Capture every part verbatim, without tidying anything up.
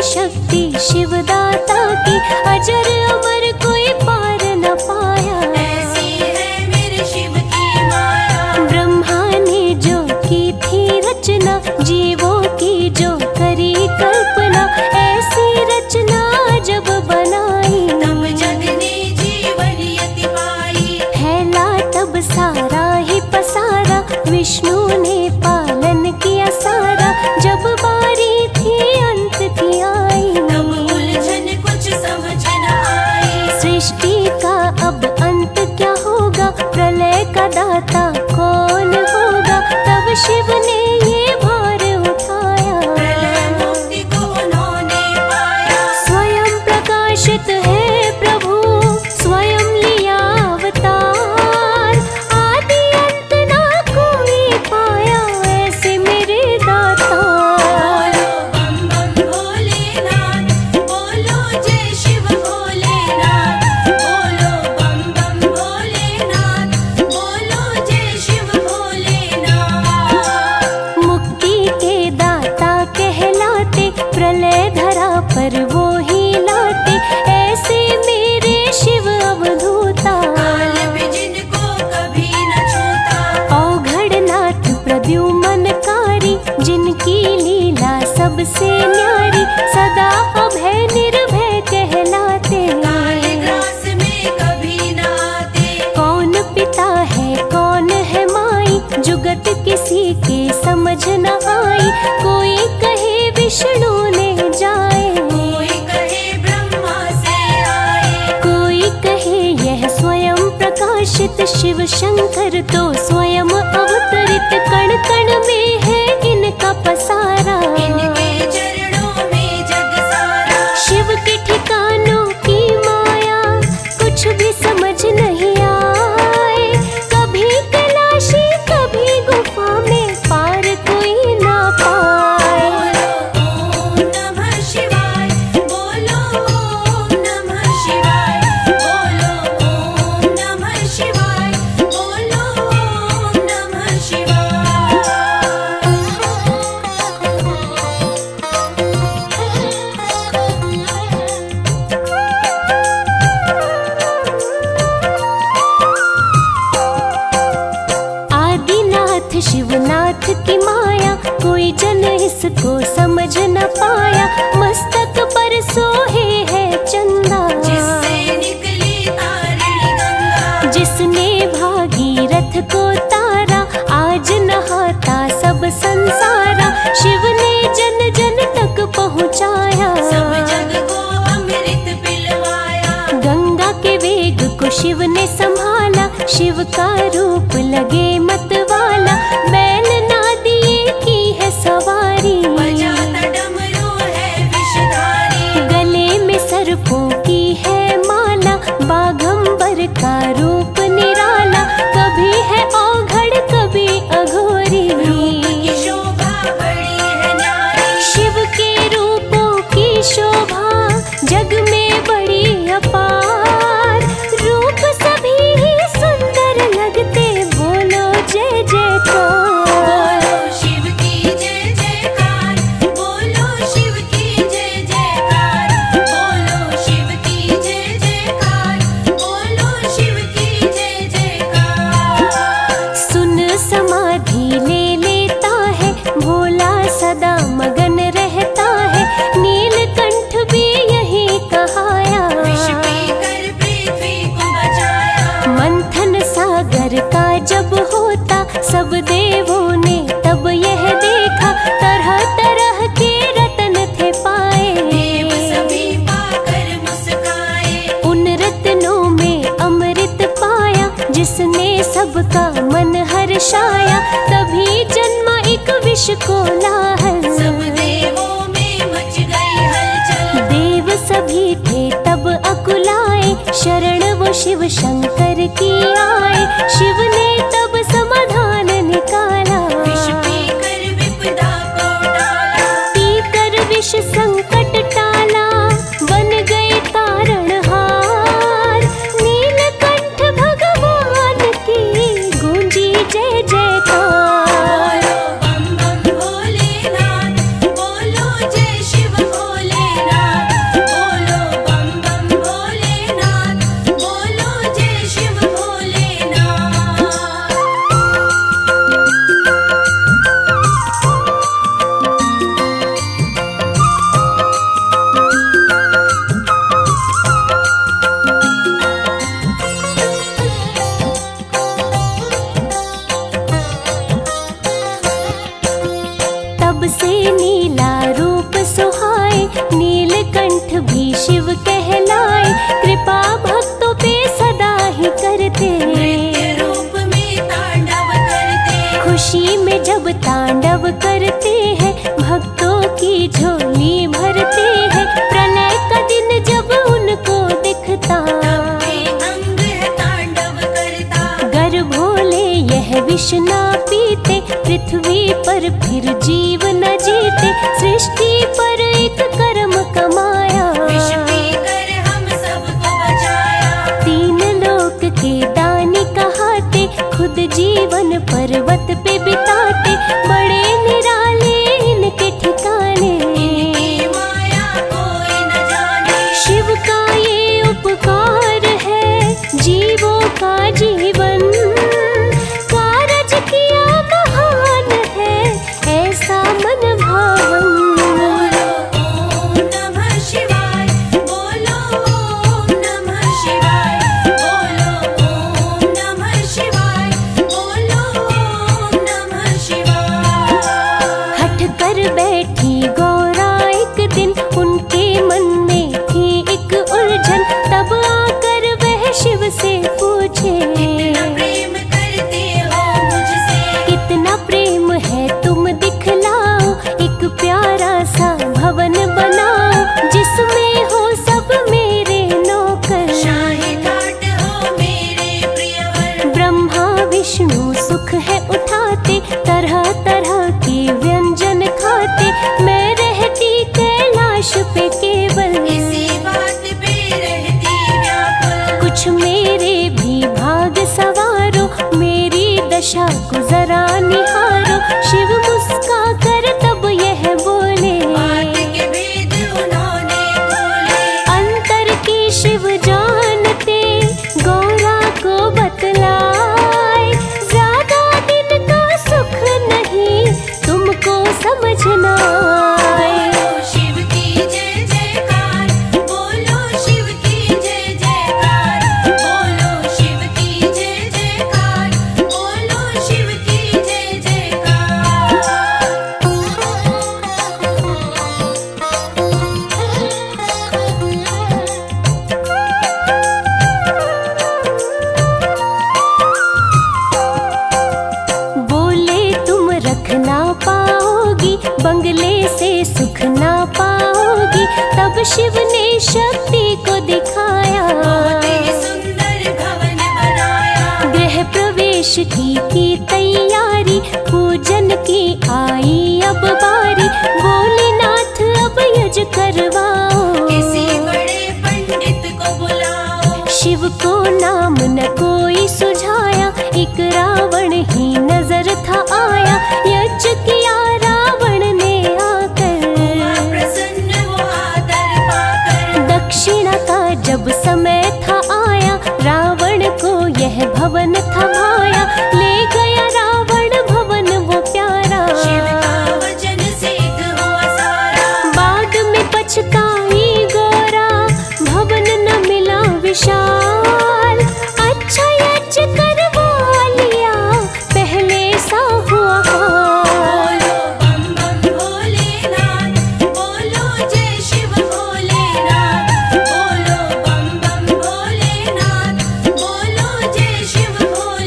शक्ति शिवदाता की, अजर अमर कोई पार न पाया। ऐसी है मेरे शिव की माया। ब्रह्मा ने जो की थी रचना, जीवों की जो करी कल्पना, ऐसी रचना जब बनाई, तब जग ने जीवन यति पाई। फैला तब सारा ही पसारा, विष्णु ने पालन किया सारा, जब बारी थी अंत की आई, तब उलझन कुछ समझ न आई। सृष्टि का अब अंत क्या होगा, प्रलय का दाता कौन होगा, तब शिव ने ये भार उठाया। प्रलय मुक्ति को उन्होंने पाया। स्वयं प्रकाशित है प्रभु, स्वयं लिया अवतार, आदि अंत ना कोई पाया, ऐसे मेरे दाता। बोलो बम बम भोलेनाथ, बोलो जय शिव भोलेनाथ। बोलो बम बम भोलेनाथ, बोलो जय शिव भोलेनाथ। मुक्ति के दाता कहलाते, प्रलय धरा पर वो ही लाते, ऐसे मेरे शिव अवधूता। काल भी जिनको कभी न छूता। औघड़नाथ प्रद्युमनकारी, जिनकी लीला सबसे न्यारी, सदा अभय निर्भय कहलाते। कालिदास में कभी न आते। कौन पिता है कौन है माई, जुगत किसी के समझ न आई, कोई कहे विष्णु ने जाए, कोई कहे ब्रह्मा से आए। कोई कहे यह स्वयं प्रकाशित शिव शंकर, तो स्वयं अवतरित, कण कण में है इनका पसारा। इनके चरणों में जग सारा। शिव के ठिकानों की माया, कुछ भी समझ नहीं आए, कभी कैलाशी कभी गुफा में, पार कोई ना पाए। बोलो ओम नमः शिवाय, बोलो ओम नमः शिवाय, बोलो ओम नमः शिवाय, बोलो ओम नमः शिवाय। आदिनाथ शिवनाथ की माया, कोई जन इसको समझ न पाया, मस्तक पर सोहे है चंदा, जिससे निकली तारिणी गंगा। जिसने भागीरथ को तारा, आज नहाता सब संसारा, शिव ने जन जन तक पहुँचाया। सब जग को अमृत पिलवाया। गंगा के वेग को शिव ने संभाला, शिव का रूप लगे मतवाला, बैल नादिए की है सवारी, बजाता डमरू है विषधारी। गले में सर्पों की है माला, बाघंबर का रूप निराला, कभी है औघड़ कभी अघोरी, रूप की शोभा बड़ी है न्यारी। शिव के रूपों की शोभा जग में बड़ी अपार, रूप सभी ही सुंदर लगते, बोलो जय जयकार। बोलो शिव की जय जयकार, बोलो शिव की जय जयकार, बोलो शिव की जय जयकार, बोलो शिव की जय जयकार। सुन समाधि ले लेता है, भोला सदा मगन रहता है, नीलकंठ भी यही कहाया, विष पीकर पृथ्वी को बचाया। मंथन सागर का जब होता, सब देवों ने तब यह देखा, तरह तरह के रत्न थे पाए, देव सभी पाकर मुस्काए। उन रत्नों में अमृत पाया, जिसने सबका मन हर्षाया, तभी जन्मा एक विष को लाहल, सब देवों में मच गई हलचल। देव सभी थे तब अकुलाए, शरण वो शिव शंकर की आए, शिव ने तब समाधान निकाला, विष पीकर विपदा को टाला। पीकर विष संकट टाला, बन गए तारणहार, नीलकंठ भगवान की गूंजी जय जयकार। बोलो बम बम भोलेनाथ, बोलो जय शिव भोलेनाथ। नीला रूप सुहाए, नीलकंठ भी शिव कहलाए। कृपा भक्तों पे सदा ही करते, नृत्य रूप में तांडव करते। खुशी में जब तांडव करते हैं, भक्तों की झोली भरते हैं। प्रलय का दिन जब उनको दिखता, अंग है तांडव करता। गर भोले यह विष ना पीते, पृथ्वी पर फिर जीव न जीते। सृष्टि पर एक कर्म कमाया, विष पीकर हम सबको बचाया। तीन लोक के दानी कहाते, खुद जीवन पर्वत पे बिताते। बड़े निराले इनके ठिकाने, इनकी माया कोई न जाने। शिव का ये उपकार है जीवों का जीवन, कारज किया महान है ऐसा मन भावन। बोलो ओम नमः शिवाय, बोलो ओम नमः शिवाय, बोलो ओम नमः शिवाय, बोलो ओम नमः शिवाय। हट कर बैठी गौरा एक दिन, उनके मन में थी एक उलझन। तब आकर वह शिव से पूछे, कितना प्रेम करते हो मुझसे। कितना प्रेम है तुम दिखलाओ। एक प्यारा सा भवन बनाओ, जिसमें हो सब मेरे नौकर। शाही ठाट हो मेरे प्रियवर। ब्रह्मा विष्णु सुख है उठाते, तरह तरह के व्यंजन खाते। मैं रहती कैलाश पे केवल, इसी बात पे रहती व्याकुल। कुछ मेरे भी भाग सवारो, मेरी दशा को जरा निहारो। शिव मुस्का कर तब यह बोले, बात के भेद उन्होंने खोले। अंतर की शिव जानते, गौरा को बतलाए। ज्यादा दिन का सुख नहीं तुमको समझना आए। बोलो शिव की जय जयकार, बोलो शिव की जय जयकार, बोलो शिव की जय जयकार, बोलो शिव की जय जयकार। बोले तुम रख ना पाओगी, बंगले से सुख ना पाओगी। तब शिव ने शक्ति को दिखाया, बहुत ही सुंदर भवन बनाया। गृह प्रवेश की की तैयारी, पूजन की आई अब बारी। भोलेनाथ अब यज करवाओ, किसी बड़े पंडित को बुलाओ। शिव को नाम न कोई सुझाया, एक रावण ही नजर था आया। यज्ञ किया रावण ने आकर, हुआ प्रसन्न वो आदर पाकर। दक्षिणा का जब समय था आया, रावण को यह भवन था भाया। ले गया रावण भवन वो प्यारा, शिव का वचन सिद्ध हुआ सारा। बाद में पछताई गौरा, भवन न मिला विशाल। अच्छा यज्ञ करवा लिया, पहले सा हुआ हाल। बोलो बम बम भोलेनाथ, बोलो जय शिव भोलेनाथ, बोलो बम बम भोलेनाथ, बोलो जय शिव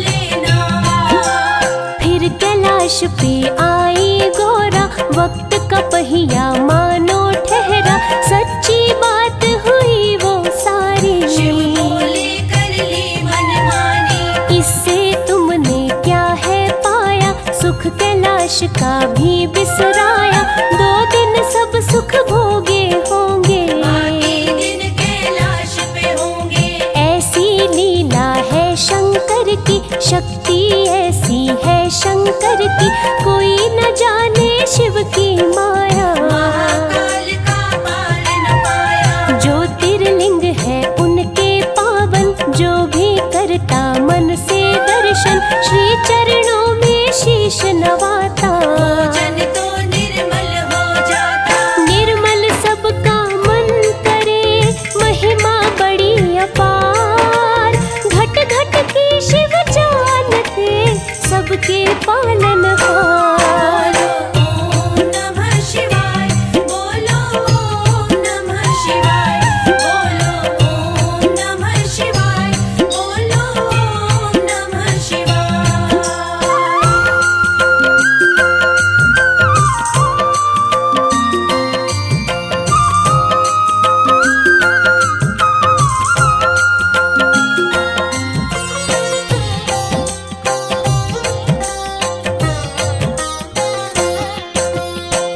भोलेनाथ। फिर कैलाश पे आई गौरा, वक्त का पहिया मानो ठहरा। सच्ची बात हुई वो सारी, शिव बोले कर ली मनमानी। इससे तुमने क्या है पाया, सुख कैलाश का भी बिसराया। दो दिन सब सुख भोगे होंगे, बाकी दिन कैलाश पे होंगे। ऐसी लीला है शंकर की, शक्ति ऐसी है शंकर की। कोई न जाने शिव की माया, महाकाल का पार न पाया। ज्योतिर्लिंग है उनके पावन, जो भी करता मन से दर्शन। श्री चरणों में शीश नवाता, जन तो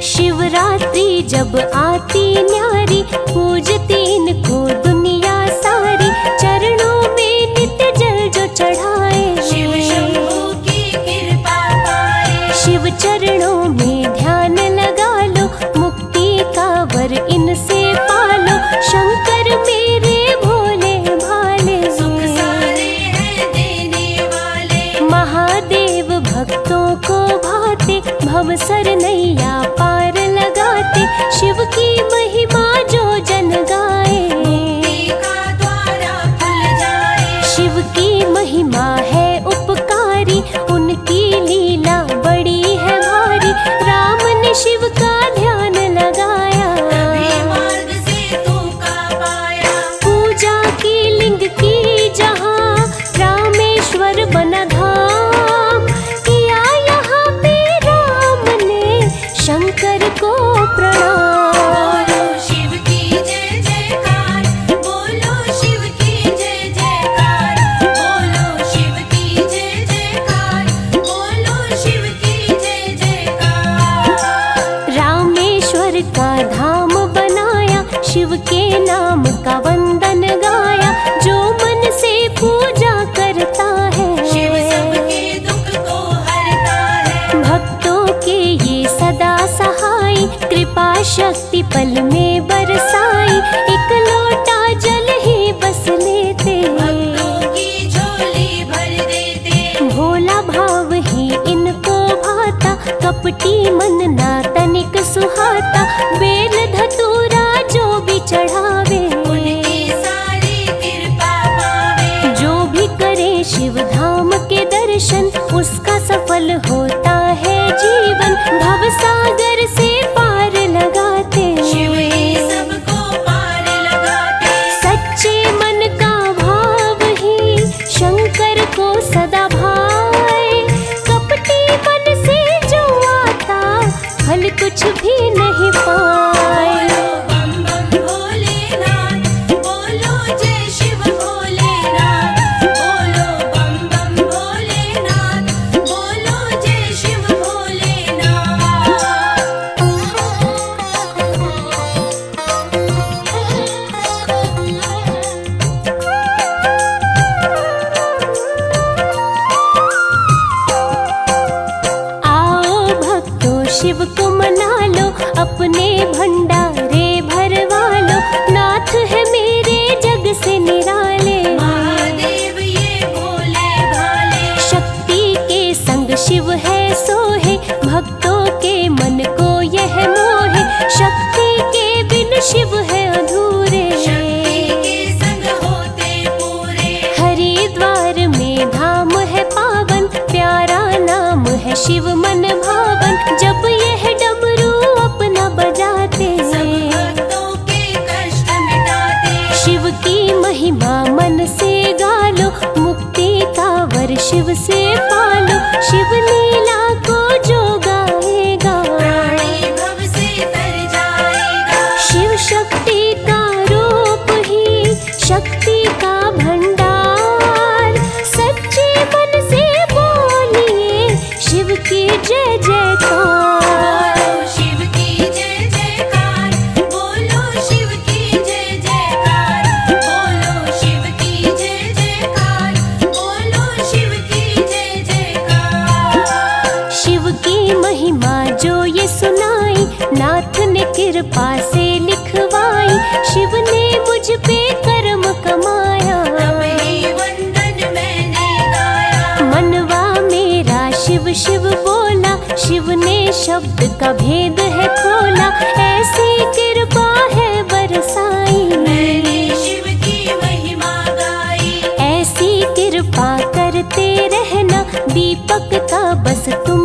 शिवरात्रि जब आती न्यारी, पूजती इनको दुनिया सारी। चरणों में नित्य जल जो चढ़ाए, शिव शंभू की कृपा पाए। शिव चरणों में ध्यान लगा लो, मुक्ति का वर इनसे पालो। शंकर मेरे भोले भाले, सुख सारे हैं देने वाले। महादेव भक्तों को भाते, भवसर नैया पार लगाते। शिव की महिमा जो जन गाए, मुक्ति का द्वारा खुल जाए। शिव की महिमा है उपकारी, उनकी लीला बड़ी है भारी। राम ने शिव का ध्यान लगाया, तभी मार्ग से तू का पाया। पूजा की लिंग की जहाँ, रामेश्वर बना धाम। किया यहाँ पे राम ने शंकर को प्रणाम। बोलो शिव की जय जयकार, बोलो शिव की जय जयकार, बोलो शिव की जय जयकार, बोलो शिव की जय जयकार। रामेश्वर का धाम बनाया, शिव के नाम का वंदन गाया। जो मन से पूजा करता है, शिव सबके दुख को हरता है। भक्तों के ये सदा सहाय। कृपा शक्ति पल में बरसाई, एक लोटा जल ही बस लेते। भक्तों की झोली भर देते। भोला भाव ही इनको भाता, कपटी मन ना तनिक सुहाता। बेल धतूरा जो भी चढ़ावे, उनकी सारी कृपा पावे। जो भी करे शिव धाम के दर्शन, उसका सफल होता है जीवन। भवसागर से पार लगाते, शिव ही सबको पार लगाते। सच्चे मन का भाव ही शंकर को सदा भाए। कपटी मन से जो आता, फल कुछ भी नहीं पाए। बोलो बम बम भोलेनाथ, बोलो जय शिव भोलेनाथ। बोलो बम बम भोलेनाथ, बोलो जय शिव भोलेनाथ। आओ भक्तों शिव को मना लो, अपने भंडारे भरवा लो। नाथ है मेरे जग से निराले, महादेव ये भोले भाले। शक्ति के संग शिव है सोहे। भक्तों के मन को यह मोहे, शक्ति के बिन शिव है अधूरे। शक्ति के संग होते पूरे। हरिद्वार में धाम है पावन, प्यारा नाम है शिव मन भावन। जब यह डमरू अपना बजाते, सब भक्तों के कष्ट मिटाते। शिव की महिमा मन से गालो, मुक्ति का वर शिव से पालो। शिव लीला को जो गाएगा, प्राणी भव से तर जाएगा। शिव शक्ति का रूप ही, शक्ति का भंडार। सच्चे मन से बोलिए शिव की जय जयकार। बोलो शिव की जय जयकार, बोलो शिव की जय जयकार, बोलो शिव की जय जयकार, बोलो शिव की जय जयकार। शिव की महिमा जो ये सुनाई, नाथ ने कृपा से लिखवाई। शिव ने मुझ पे कर्म कमाया, तब ही वंदन मैंने गाया। मनवा मेरा शिव शिव बोला। शिव ने शब्द का भेद है खोला, ऐसी कृपा है बरसाई। मैंने शिव की महिमा गाई। ऐसी कृपा करते रहना, दीपक का बस तुम